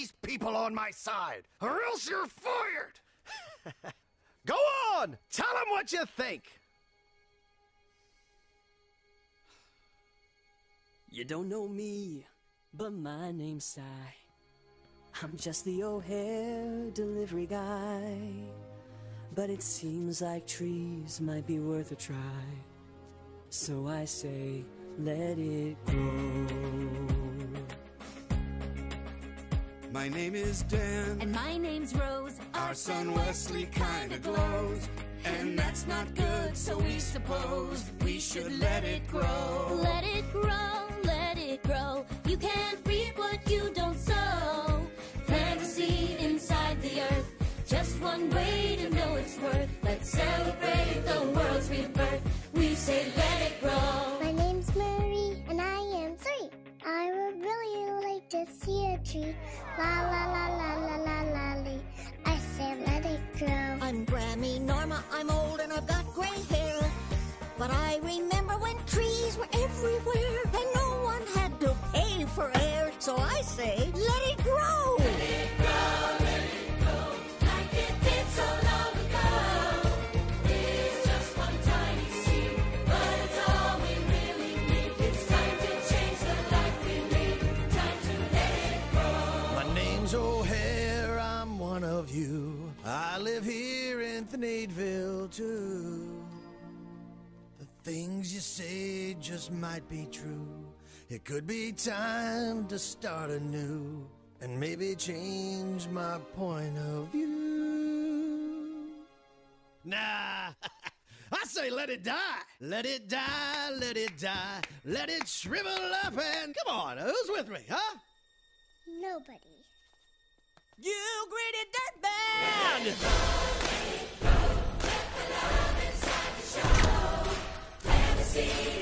these people on my side, or else you're fired! Go on! Tell them what you think! You don't know me, but my name's Cy. I'm just the O'Hare delivery guy. But it seems like trees might be worth a try. So I say, let it grow. My name is Dan, and my name's Rose. Our son Wesley kinda glows, and that's not good, so we suppose we should let it grow. Let it grow, let it grow. You can't reap what you don't sow. Plant a seed inside the earth, just one way to know its worth. Let's celebrate the world's rebirth. We say let it grow. My name's Mary, and I am 3. I would really like to see a tree. La la la la la la la lee. I say let it grow. I'm Grammy Norma, I'm old and I've got gray hair. But I remember when trees were everywhere and no one had to pay for air. So I say, let it grow! Let it grow, let it grow, like it did so long ago. It's just one tiny seed, but it's all we really need. It's time to change the life we lead, time to let it grow. My name's O'Hare, I'm one of you. I live here in Thneedville too. The things you say just might be true. It could be time to start anew and maybe change my point of view. Nah, I say let it die. Let it die, let it die. Let it shrivel up and come on, who's with me, huh? Nobody. You greedy dirt band! Let the love inside the show. Plant a seed